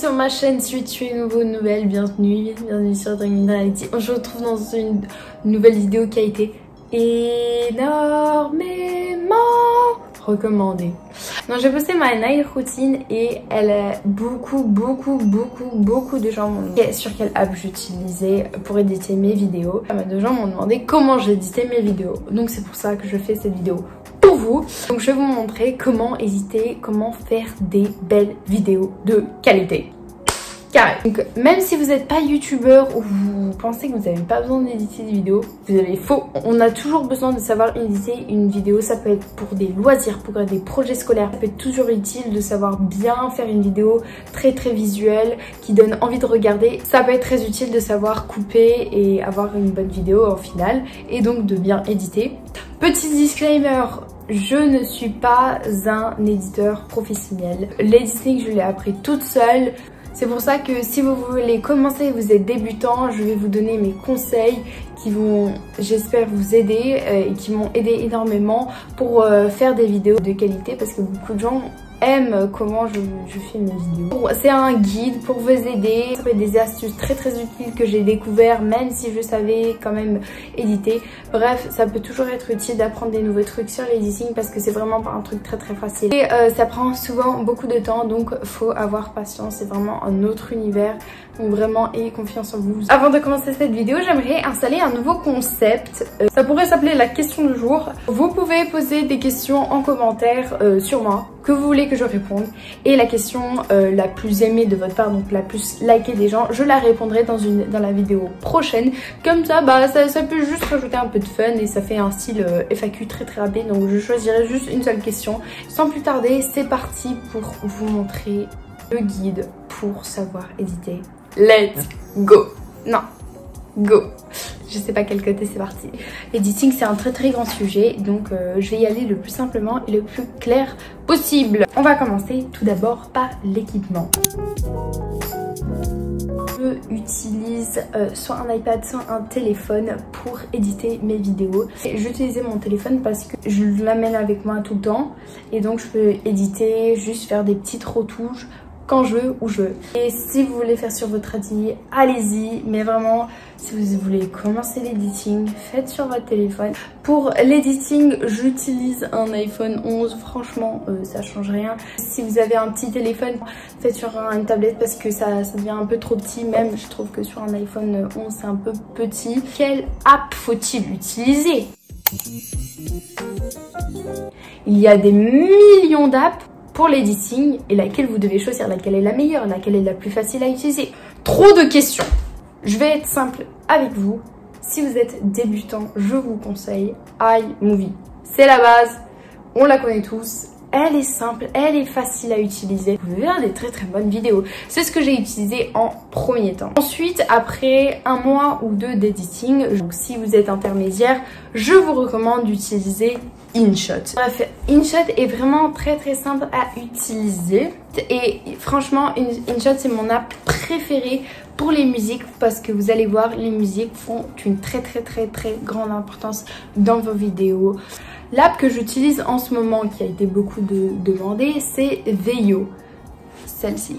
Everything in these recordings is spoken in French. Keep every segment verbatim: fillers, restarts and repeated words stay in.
sur ma chaîne, si tu es nouveau, nouvelle, bienvenue, bienvenue sur Dreaming Reality. On se retrouve dans une nouvelle vidéo qui a été énormément recommandée. Donc j'ai posté ma night routine et elle a beaucoup, beaucoup, beaucoup, beaucoup de gens m'ont demandé sur quelle app j'utilisais pour éditer mes vidéos. Pas mal de gens m'ont demandé comment j'éditais mes vidéos. Donc c'est pour ça que je fais cette vidéo pour vous. Donc je vais vous montrer comment éditer, comment faire des belles vidéos de qualité. Carré. Donc même si vous n'êtes pas youtubeur ou vous pensez que vous n'avez pas besoin d'éditer des vidéos, vous avez faux. On a toujours besoin de savoir éditer une vidéo. Ça peut être pour des loisirs, pour des projets scolaires. Ça peut être toujours utile de savoir bien faire une vidéo très très visuelle qui donne envie de regarder. Ça peut être très utile de savoir couper et avoir une bonne vidéo au final et donc de bien éditer. Petit disclaimer, je ne suis pas un éditeur professionnel. L'editing, je l'ai appris toute seule. C'est pour ça que si vous voulez commencer, vous êtes débutant, je vais vous donner mes conseils qui vont, j'espère, vous aider euh, et qui m'ont aidé énormément pour euh, faire des vidéos de qualité parce que beaucoup de gens aiment comment je, je fais mes vidéos. C'est un guide pour vous aider, ça peut être des astuces très très utiles que j'ai découvert même si je savais quand même éditer. Bref, ça peut toujours être utile d'apprendre des nouveaux trucs sur l'editing parce que c'est vraiment pas un truc très très facile. Et euh, ça prend souvent beaucoup de temps donc faut avoir patience, c'est vraiment un autre univers. Donc vraiment ayez confiance en vous. Avant de commencer cette vidéo, j'aimerais installer un nouveau concept. Euh, ça pourrait s'appeler la question du jour. Vous pouvez poser des questions en commentaire euh, sur moi que vous voulez que je réponde. Et la question euh, la plus aimée de votre part, donc la plus likée des gens, je la répondrai dans, une, dans la vidéo prochaine. Comme ça, bah ça, ça peut juste rajouter un peu de fun et ça fait un style euh, F A Q très très rapide. Donc je choisirai juste une seule question. Sans plus tarder, c'est parti pour vous montrer le guide pour savoir éditer. Let's go. Non, go. Je sais pas quel côté, c'est parti. L'editing c'est un très très grand sujet, donc euh, je vais y aller le plus simplement et le plus clair possible. On va commencer tout d'abord par l'équipement. Je utilise euh, soit un iPad, soit un téléphone pour éditer mes vidéos. J'utilisais mon téléphone parce que je l'amène avec moi tout le temps et donc je peux éditer, juste faire des petites retouches quand je veux, où je veux. Et si vous voulez faire sur votre ordi, allez-y. Mais vraiment, si vous voulez commencer l'editing, faites sur votre téléphone. Pour l'editing, j'utilise un iPhone onze. Franchement, euh, ça change rien. Si vous avez un petit téléphone, faites sur une tablette parce que ça, ça devient un peu trop petit. Même, je trouve que sur un iPhone onze, c'est un peu petit. Quelle app faut-il utiliser? Il y a des millions d'apps pour l'editing et laquelle vous devez choisir, laquelle est la meilleure, laquelle est la plus facile à utiliser. Trop de questions. Je vais être simple avec vous. Si vous êtes débutant, je vous conseille iMovie. C'est la base, on la connaît tous. Elle est simple, elle est facile à utiliser. Vous pouvez faire des très très bonnes vidéos. C'est ce que j'ai utilisé en premier temps. Ensuite, après un mois ou deux d'editing, donc si vous êtes intermédiaire, je vous recommande d'utiliser InShot. Bref, InShot est vraiment très très simple à utiliser. Et franchement, InShot c'est mon app préférée pour les musiques parce que vous allez voir, les musiques font une très très très très grande importance dans vos vidéos. L'app que j'utilise en ce moment, qui a été beaucoup de, demandée, c'est Veio. Celle-ci.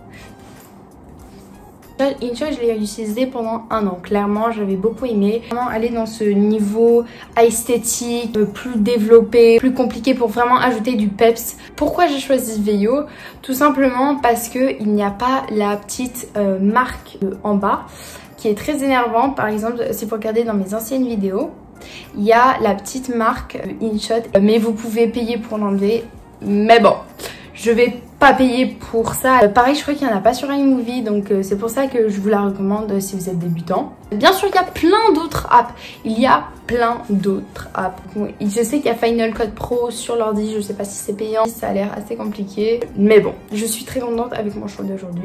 InShot, je l'ai utilisé pendant un an. Clairement, j'avais beaucoup aimé. Vraiment aller dans ce niveau esthétique, plus développé, plus compliqué pour vraiment ajouter du peps. Pourquoi j'ai choisi Veio? Tout simplement parce qu'il n'y a pas la petite euh, marque euh, en bas qui est très énervante. Par exemple, si vous regardez dans mes anciennes vidéos, il y a la petite marque InShot, mais vous pouvez payer pour l'enlever. Mais bon, je vais pas payer pour ça. Pareil, je crois qu'il n'y en a pas sur iMovie, donc c'est pour ça que je vous la recommande si vous êtes débutant. Bien sûr, il y a plein d'autres apps. Il y a plein d'autres apps. Je sais qu'il y a Final Cut Pro sur l'ordi, je sais pas si c'est payant. Ça a l'air assez compliqué. Mais bon, je suis très contente avec mon choix d'aujourd'hui.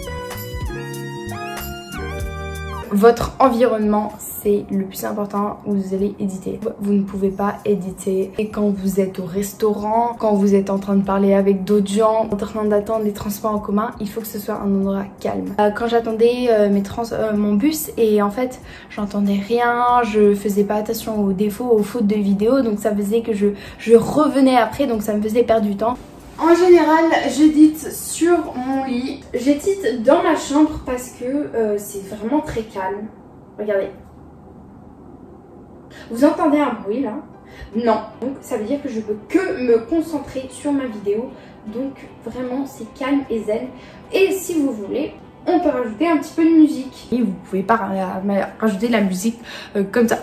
Votre environnement, c'est le plus important où vous allez éditer. Vous ne pouvez pas éditer et quand vous êtes au restaurant, quand vous êtes en train de parler avec d'autres gens, en train d'attendre les transports en commun, il faut que ce soit un endroit calme. Euh, quand j'attendais euh, mes trans euh, mon bus et en fait j'entendais rien, je faisais pas attention aux défauts, aux fautes de vidéo, donc ça faisait que je, je revenais après, donc ça me faisait perdre du temps. En général, j'édite sur mon lit. J'édite dans ma chambre parce que euh, c'est vraiment très calme. Regardez. Vous entendez un bruit là? Non. Donc ça veut dire que je peux que me concentrer sur ma vidéo. Donc vraiment c'est calme et zen. Et si vous voulez, on peut rajouter un petit peu de musique. Et vous pouvez pas rajouter de la musique euh, comme ça.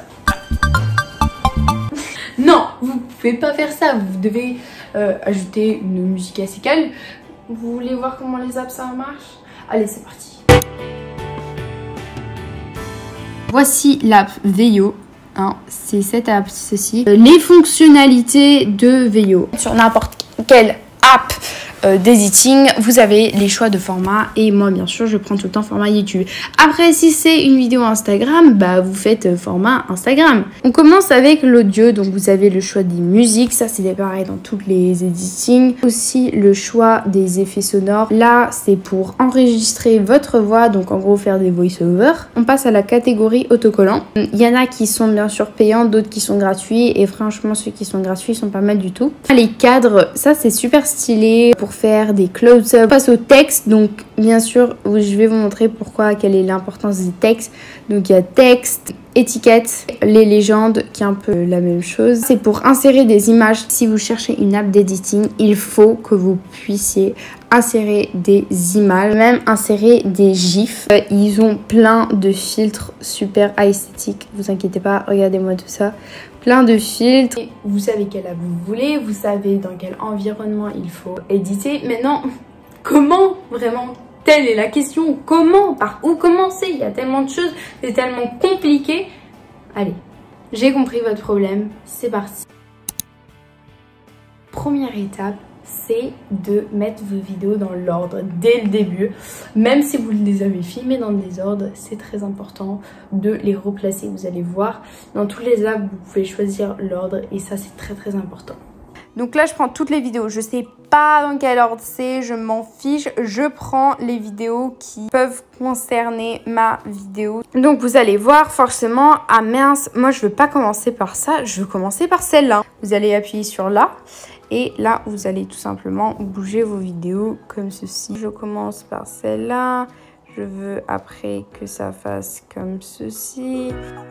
Non, vous pouvez pas faire ça. Vous devez euh, ajouter une musique assez calme. Vous voulez voir comment les apps ça marche? Allez, c'est parti. Voici l'app Veillot. Hein, c'est cette app, ceci. Euh, les fonctionnalités de Veillot. Sur n'importe quelle app euh, d'editing, vous avez les choix de format. Et moi, bien sûr, je prends tout le temps format YouTube. Après, si c'est une vidéo Instagram, bah vous faites euh, format Instagram. On commence avec l'audio. Donc, vous avez le choix des musiques. Ça, c'est pareil dans toutes les editings. Aussi, le choix des effets sonores. Là, c'est pour enregistrer votre voix. Donc, en gros, faire des voice-over. On passe à la catégorie autocollant. Il y en a qui sont bien sûr payants, d'autres qui sont gratuits. Et franchement, ceux qui sont gratuits sont pas mal du tout. Les cadres, ça, c'est super stylé pour faire des close-up. On passe au texte. Donc, bien sûr, je vais vous montrer pourquoi, quelle est l'importance des textes. Donc, il y a texte, étiquette, les légendes, qui est un peu la même chose. C'est pour insérer des images. Si vous cherchez une app d'editing, il faut que vous puissiez insérer des images, même insérer des gifs. Ils ont plein de filtres super esthétiques. Vous inquiétez pas, regardez-moi tout ça. Plein de filtres. Et vous savez quelle app vous voulez, vous savez dans quel environnement il faut éditer. Maintenant, comment vraiment? Telle est la question. Comment? Par où commencer? Il y a tellement de choses, c'est tellement compliqué. Allez, j'ai compris votre problème. C'est parti. Première étape, c'est de mettre vos vidéos dans l'ordre dès le début. Même si vous les avez filmées dans le désordre, c'est très important de les replacer. Vous allez voir, dans tous les apps, vous pouvez choisir l'ordre et ça, c'est très très important. Donc là, je prends toutes les vidéos. Je sais pas dans quel ordre c'est, je m'en fiche. Je prends les vidéos qui peuvent concerner ma vidéo. Donc vous allez voir forcément, ah mince, moi je veux pas commencer par ça, je veux commencer par celle-là. Vous allez appuyer sur là. Et là, vous allez tout simplement bouger vos vidéos comme ceci. Je commence par celle-là. Je veux après que ça fasse comme ceci.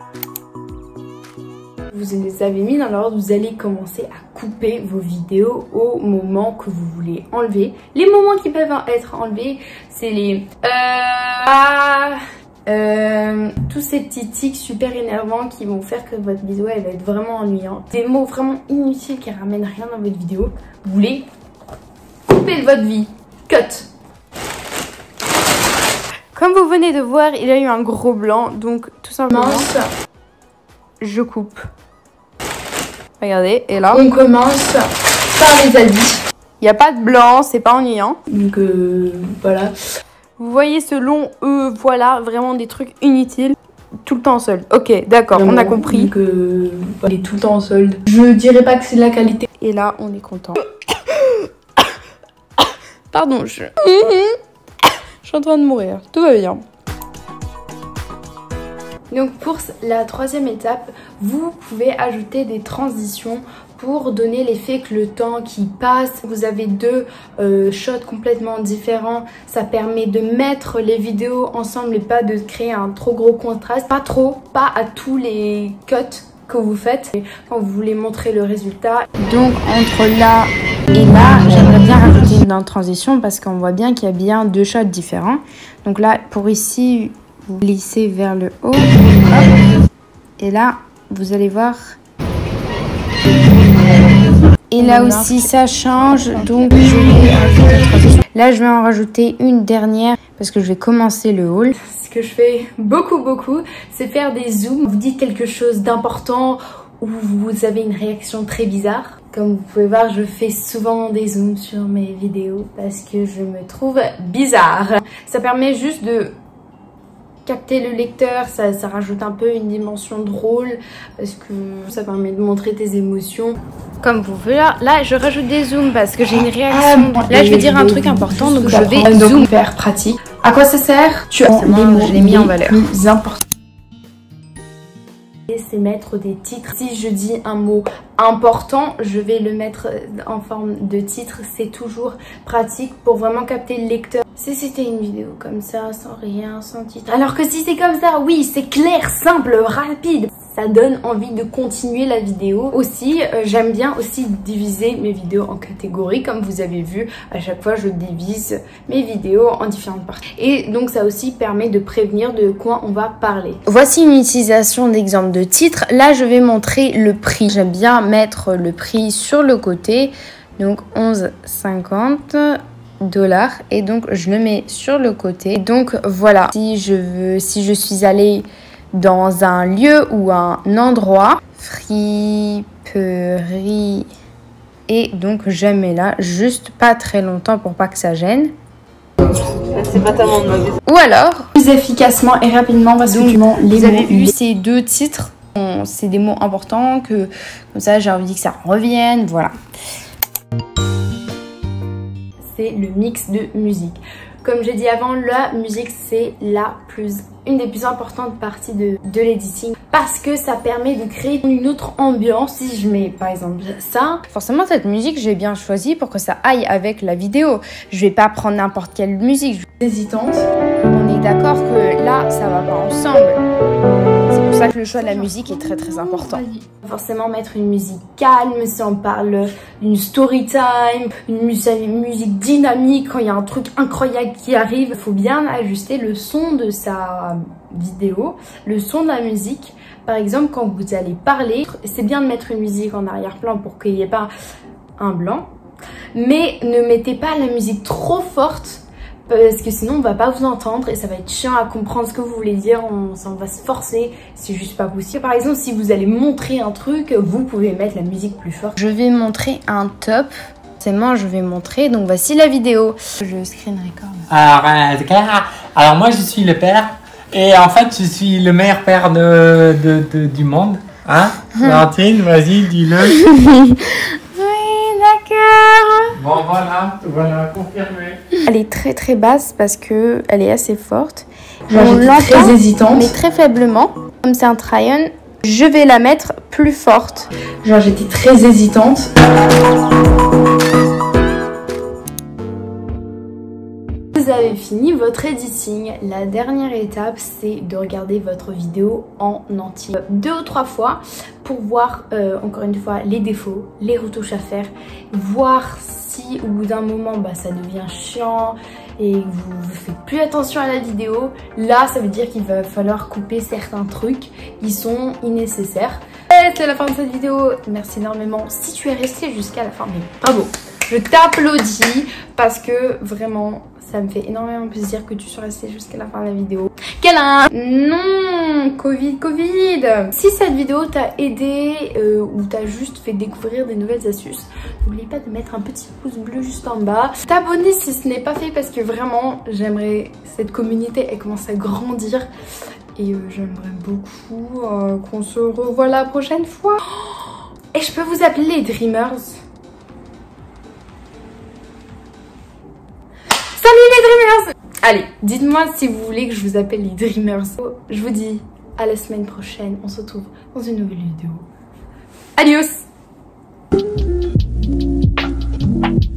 Vous les avez mis dans l'ordre, vous allez commencer à couper vos vidéos au moment que vous voulez enlever. Les moments qui peuvent être enlevés, c'est les... Euh, ah, Euh, tous ces petits tics super énervants qui vont faire que votre vidéo elle va être vraiment ennuyante. Des mots vraiment inutiles qui ramènent rien dans votre vidéo. Vous voulez couper de votre vie. Cut. Comme vous venez de voir, il y a eu un gros blanc. Donc tout simplement, je coupe. Regardez, et là on commence par les habits. Il n'y a pas de blanc, c'est pas ennuyant. Donc euh, voilà. Vous voyez ce long E, voilà, vraiment des trucs inutiles. Tout le temps en solde. Ok, d'accord, on a compris. Donc, euh, il est tout le temps en solde. Je dirais pas que c'est de la qualité. Et là, on est content. Pardon, je... je suis en train de mourir. Tout va bien. Donc pour la troisième étape, vous pouvez ajouter des transitions pour donner l'effet que le temps qui passe. Vous avez deux euh, shots complètement différents. Ça permet de mettre les vidéos ensemble et pas de créer un trop gros contraste. Pas trop, pas à tous les cuts que vous faites quand vous voulez montrer le résultat. Donc entre là et là, j'aimerais bien rajouter une transition parce qu'on voit bien qu'il y a bien deux shots différents. Donc là, pour ici, vous glissez vers le haut. Hop. Et là, vous allez voir. Et là aussi, ça change. Donc, je vais rajouter une transition. Là, je vais en rajouter une dernière parce que je vais commencer le haul. Ce que je fais beaucoup, beaucoup, c'est faire des zooms. Vous dites quelque chose d'important ou vous avez une réaction très bizarre. Comme vous pouvez voir, je fais souvent des zooms sur mes vidéos parce que je me trouve bizarre. Ça permet juste de capter le lecteur, ça, ça rajoute un peu une dimension drôle parce que ça permet de montrer tes émotions. Comme vous voulez, là, là je rajoute des zooms parce que j'ai une réaction. Ah, là je vais dire un truc important donc je vais zoom. Hyper pratique. À quoi ça sert? Tu as les mots, je l'ai mis en valeur. Plus important. c'est mettre des titres. Si je dis un mot important, je vais le mettre en forme de titre. C'est toujours pratique pour vraiment capter le lecteur. Si c'était une vidéo comme ça, sans rien, sans titre. Alors que si c'est comme ça, oui, c'est clair, simple, rapide. Ça donne envie de continuer la vidéo. Aussi, euh, j'aime bien aussi diviser mes vidéos en catégories. Comme vous avez vu, à chaque fois, je divise mes vidéos en différentes parties. Et donc, ça aussi permet de prévenir de quoi on va parler. Voici une utilisation d'exemple de titre. Là, je vais montrer le prix. J'aime bien mettre le prix sur le côté. Donc, onze cinquante dollars. Et donc, je le mets sur le côté. Donc, voilà. Si je veux, si je suis allée dans un lieu ou un endroit, friperie, et donc je mets là juste pas très longtemps pour pas que ça gêne. C'est pas tellement de magasin. Ou alors plus efficacement et rapidement parce que donc, les vous mots, avez vu ces deux titres, c'est des mots importants que comme ça j'ai envie que ça revienne, voilà. C'est le mix de musique. Comme j'ai dit avant, la musique c'est la plus une des plus importantes parties de, de l'editing parce que ça permet de créer une autre ambiance. Si je mets par exemple ça, forcément cette musique j'ai bien choisi pour que ça aille avec la vidéo. Je vais pas prendre n'importe quelle musique. Hésitante. On est d'accord que là ça va pas ensemble. C'est pour ça que le choix de la musique est très très important. Forcément mettre une musique calme si on parle d'une story time, une musique dynamique quand il y a un truc incroyable qui arrive. Il faut bien ajuster le son de sa vidéo, le son de la musique. Par exemple, quand vous allez parler, c'est bien de mettre une musique en arrière-plan pour qu'il n'y ait pas un blanc. Mais ne mettez pas la musique trop forte parce que sinon on va pas vous entendre et ça va être chiant à comprendre ce que vous voulez dire, on, on va se forcer, c'est juste pas possible. Par exemple, si vous allez montrer un truc, vous pouvez mettre la musique plus forte. Je vais montrer un top, forcément je vais montrer, donc voici la vidéo. Je screen record. Alors, euh, alors moi je suis le père et en fait je suis le meilleur père de, de, de, du monde. Hein Martine, vas-y, dis-le. Bon voilà, voilà, confirmé. Elle est très très basse parce que elle est assez forte. Genre, on l'entend très hésitante, mais très faiblement. Comme c'est un try-on, je vais la mettre plus forte. Genre j'étais très hésitante. Vous avez fini votre editing. La dernière étape, c'est de regarder votre vidéo en entier. Deux ou trois fois pour voir, euh, encore une fois, les défauts, les retouches à faire. Voir si au bout d'un moment, bah, ça devient chiant et que vous ne faites plus attention à la vidéo. Là, ça veut dire qu'il va falloir couper certains trucs qui sont nécessaires. C'est la fin de cette vidéo. Merci énormément si tu es resté jusqu'à la fin. Mais bravo, je t'applaudis parce que vraiment... ça me fait énormément plaisir que tu sois resté jusqu'à la fin de la vidéo. Câlin. Non, Covid, Covid. Si cette vidéo t'a aidé euh, ou t'a juste fait découvrir des nouvelles astuces, n'oublie pas de mettre un petit pouce bleu juste en bas. T'abonner si ce n'est pas fait parce que vraiment, j'aimerais cette communauté, elle commence à grandir. Et euh, j'aimerais beaucoup euh, qu'on se revoie la prochaine fois. Et je peux vous appeler les Dreamers. Salut les Dreamers! Allez, dites-moi si vous voulez que je vous appelle les Dreamers. Je vous dis à la semaine prochaine. On se retrouve dans une nouvelle vidéo. Adios!